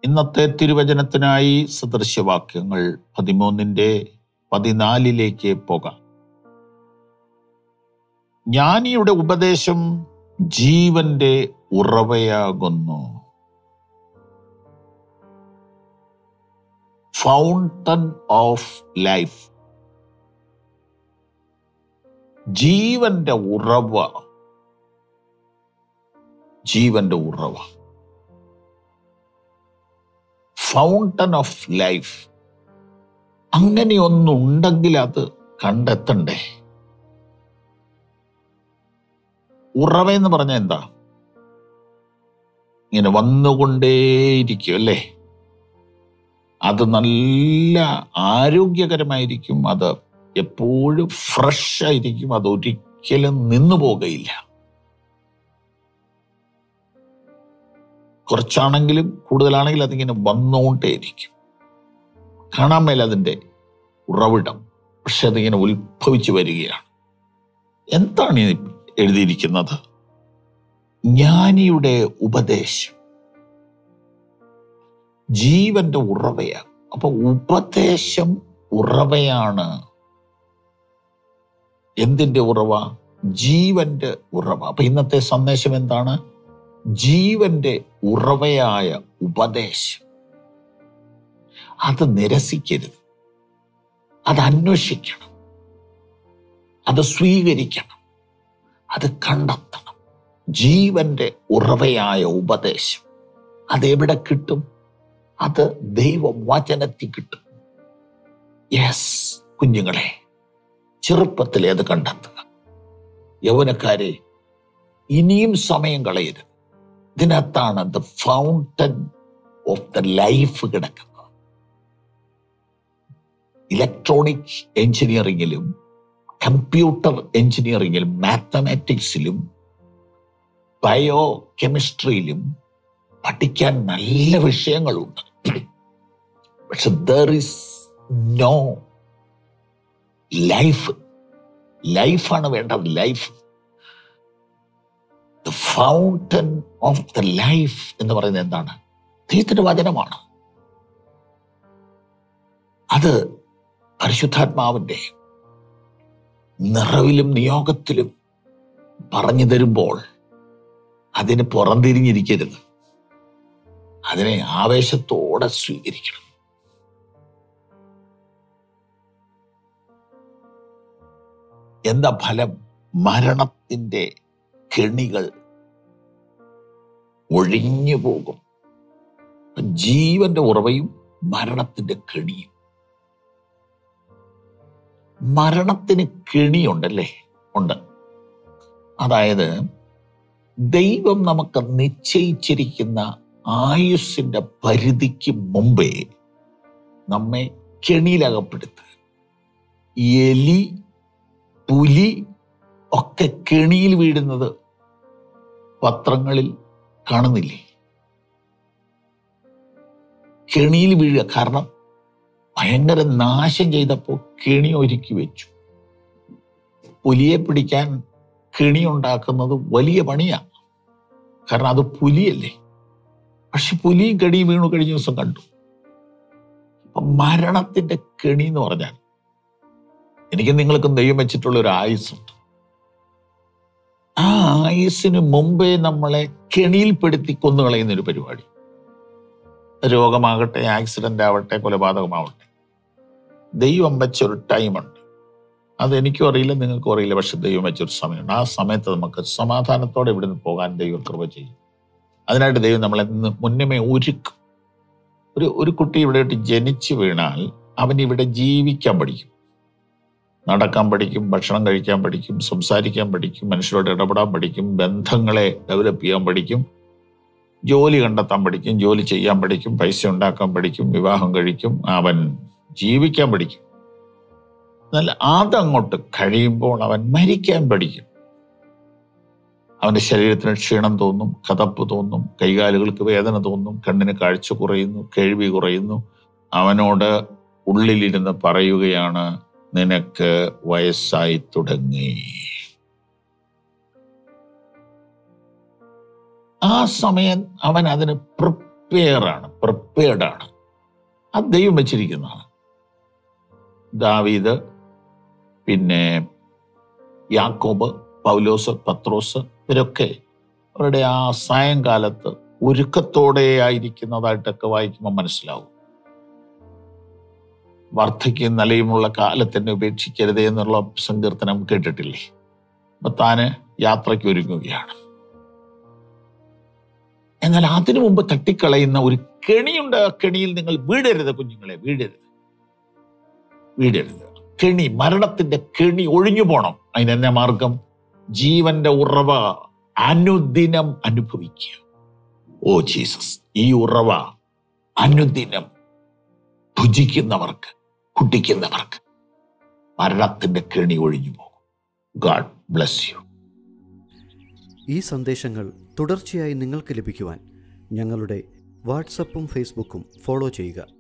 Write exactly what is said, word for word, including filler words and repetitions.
ഇന്നത്തെ തിരുവചനത്തിനായി സദൃശവാക്യങ്ങൾ പതിമൂന്നിന്റെ പതിനാലിലേക്ക് പോകാം. ജ്ഞാനിയുടെ ഉപദേശം ജീവന്റെ ഉറവയാകുന്നു. Fountain of life. ജീവന്റെ ഉറവ, ജീവന്റെ ഉറവ, ഫൗണ്ടൻ ഓഫ് ലൈഫ്. അങ്ങനെയൊന്നുണ്ടെങ്കിൽ അത് കണ്ടെത്തണ്ടേ? ഉറവ എന്ന് പറഞ്ഞാൽ എന്താ? ഇങ്ങനെ വന്നുകൊണ്ടേയിരിക്കും അല്ലേ? അത് നല്ല ആരോഗ്യകരമായിരിക്കും, അത് എപ്പോഴും ഫ്രഷ് ആയിരിക്കും, അത് ഒരിക്കലും നിന്നു പോകുകയില്ല. കുറച്ചാണെങ്കിലും കൂടുതലാണെങ്കിലും അതിങ്ങനെ വന്നുകൊണ്ടേയിരിക്കും. കാണാൻ മേല അതിൻ്റെ ഉറവിടം, പക്ഷെ അതിങ്ങനെ ഉത്ഭവിച്ചു വരികയാണ്. എന്താണ് ഈ എഴുതിയിരിക്കുന്നത്? ജ്ഞാനിയുടെ ഉപദേശം ജീവന്റെ ഉറവയാണ്. അപ്പൊ ഉപദേശം ഉറവയാണ്. എന്തിന്റെ ഉറവ? ജീവന്റെ ഉറവ. അപ്പൊ ഇന്നത്തെ സന്ദേശം എന്താണ്? ജീവന്റെ ഉറവയായ ഉപദേശം. അത് നിരസിക്കരുത്, അത് അന്വേഷിക്കണം, അത് സ്വീകരിക്കണം, അത് കണ്ടെത്തണം. ജീവന്റെ ഉറവയായ ഉപദേശം അതെവിടെ കിട്ടും? അത് ദൈവവചനത്തിൽ കിട്ടും. യെസ് കുഞ്ഞുങ്ങളെ, ചെറുപ്പത്തിലെ അത് കണ്ടെത്തുക. യൗവനക്കാരെ, ഇനിയും സമയം കളയരുത്. ഇതിനകത്താണ് the fountain of the life കിടക്കുന്നത്. ഇലക്ട്രോണിക് എഞ്ചിനീയറിംഗിലും കമ്പ്യൂട്ടർ എഞ്ചിനീയറിംഗിലും മാത്തമാറ്റിക്സിലും ബയോ കെമിസ്ട്രിയിലും പഠിക്കാൻ നല്ല വിഷയങ്ങളുണ്ട്. പക്ഷെ there is no ലൈഫ്. ലൈഫാണ് വേണ്ടത്. Life, the fountain of the life എന്ന് പറയുന്നത് എന്താണ്? ദൈവത്തിന്റെ വചനമാണ്. അത് പരിശുദ്ധാത്മാവിന്റെ നിറവിലും നിയോഗത്തിലും പറഞ്ഞു തരുമ്പോൾ അതിന് പുറംതിരിഞ്ഞിരിക്കരുത്, അതിനെ ആവേശത്തോടെ സ്വീകരിക്കണം. എന്താ ഫലം? മരണത്തിന്റെ കെണികൾ ഒഴിഞ്ഞു പോകും. ജീവന്റെ ഉറവയും മരണത്തിന്റെ കെണിയും. മരണത്തിന് കെണിയുണ്ടല്ലേ? ഉണ്ട്. അതായത് ദൈവം നമുക്ക് നിശ്ചയിച്ചിരിക്കുന്ന ആയുസ്സിന്റെ പരിധിക്ക് മുമ്പേ നമ്മെ കെണിയിലകപ്പെടുത്തുക. എലി, പുലി ഒക്കെ കെണിയിൽ വീഴുന്നത് പത്രങ്ങളിൽ കാണുന്നില്ലേ? കെണിയിൽ വീഴുക. കാരണം ഭയങ്കര നാശം ചെയ്തപ്പോൾ കെണി ഒരുക്കി വെച്ചു. പുലിയെ പിടിക്കാൻ കെണി ഉണ്ടാക്കുന്നത് വലിയ പണിയാണ്, കാരണം അത് പുലിയല്ലേ. പക്ഷെ പുലിയും കെണി വീണു കഴിഞ്ഞ ദിവസം കണ്ടു. അപ്പൊ മരണത്തിന്റെ കെണി എന്ന് പറഞ്ഞാൽ, എനിക്ക് നിങ്ങൾക്കും ദൈവം വെച്ചിട്ടുള്ള ഒരു ആയുസ്സുണ്ട്. ആ ആയുസ്സിന് മുമ്പേ നമ്മളെ കെണിയിൽപ്പെടുത്തി കൊന്നുകളയുന്ന ഒരു പരിപാടി. രോഗമാകട്ടെ, ആക്സിഡന്റ് ആവട്ടെ, കൊലപാതകമാവട്ടെ, ദൈവം വെച്ചൊരു ടൈമുണ്ട്. അതെനിക്കും അറിയില്ല, നിങ്ങൾക്കും അറിയില്ല. പക്ഷെ ദൈവം വെച്ചൊരു സമയമുണ്ട്. ആ സമയത്ത് നമുക്ക് സമാധാനത്തോടെ ഇവിടുന്ന് പോകാൻ ദൈവം കൃപ ചെയ്യും. അതിനായിട്ട് ദൈവം നമ്മളെ മുന്നമേ ഒരുക്കും. ഒരു ഒരു കുട്ടി ഇവിടെ ജനിച്ചു വീണാൽ അവൻ ഇവിടെ ജീവിക്കാൻ പഠിക്കും, നടക്കാൻ പഠിക്കും, ഭക്ഷണം കഴിക്കാൻ പഠിക്കും, സംസാരിക്കാൻ പഠിക്കും, മനുഷ്യരോട് ഇടപെടാൻ പഠിക്കും, ബന്ധങ്ങളെ ഡെവലപ്പ് ചെയ്യാൻ പഠിക്കും, ജോലി കണ്ടെത്താൻ പഠിക്കും, ജോലി ചെയ്യാൻ പഠിക്കും, പൈസ ഉണ്ടാക്കാൻ പഠിക്കും, വിവാഹം കഴിക്കും, അവൻ ജീവിക്കാൻ പഠിക്കും. എന്നാൽ അതങ്ങോട്ട് കഴിയുമ്പോൾ അവൻ മരിക്കാൻ പഠിക്കും. അവൻ്റെ ശരീരത്തിന് ക്ഷീണം തോന്നും, കതപ്പ് തോന്നും, കൈകാലുകൾക്ക് വേദന തോന്നും, കണ്ണിന് കാഴ്ച കുറയുന്നു, കേൾവി കുറയുന്നു. അവനോട് ഉള്ളിലിരുന്ന് പറയുകയാണ്, നിനക്ക് വയസ്സായി തുടങ്ങി. ആ സമയം അവൻ അതിന് പ്രിപ്പയർ ആണ്, പ്രിപ്പയർഡ് ആണ്. അത് ദൈവം വെച്ചിരിക്കുന്നതാണ്. ദാവീദ്, പിന്നെ യാക്കോബ്, പൗലോസ്, പത്രോസ്, ഇവരൊക്കെ അവരുടെ ആ സായങ്കാലത്ത് ഒരുക്കത്തോടെ ആയിരിക്കുന്നതായിട്ടൊക്കെ വായിക്കുമ്പോൾ മനസ്സിലാവും. വാർദ്ധക്യം നിലയുമുള്ള കാലത്തിനെ ഉപേക്ഷിക്കരുതേ എന്നുള്ള സങ്കീർത്തനം കേട്ടിട്ടില്ലേ? അപ്പൊ താന് യാത്രയ്ക്ക് ഒരുങ്ങുകയാണ്. എന്നാൽ അതിനു മുമ്പ് തട്ടിക്കളയുന്ന ഒരു കെണിയുണ്ട്. ആ കെണിയിൽ നിങ്ങൾ വീഴരുത് കുഞ്ഞുങ്ങളെ, വീഴരുത്, വീഴരുത്. കെണി, മരണത്തിന്റെ കെണി ഒഴിഞ്ഞു പോണം. അതിനെന്നെ മാർഗം? ജീവന്റെ ഉറവ അനുദിനം അനുഭവിക്കുക. ഓ ജീസസ്, ഈ ഉറവ അനുദിനം ഭുജിക്കുന്നവർക്ക്, കുടിക്കുന്നവർക്ക് മരണത്തിന്റെ കെണി ഒഴിഞ്ഞു പോകും. God bless you. ഈ സന്ദേശങ്ങൾ തുടർച്ചയായി നിങ്ങൾക്ക് ലഭിക്കുവാൻ ഞങ്ങളുടെ വാട്സപ്പും ഫേസ്ബുക്കും ഫോളോ ചെയ്യുക.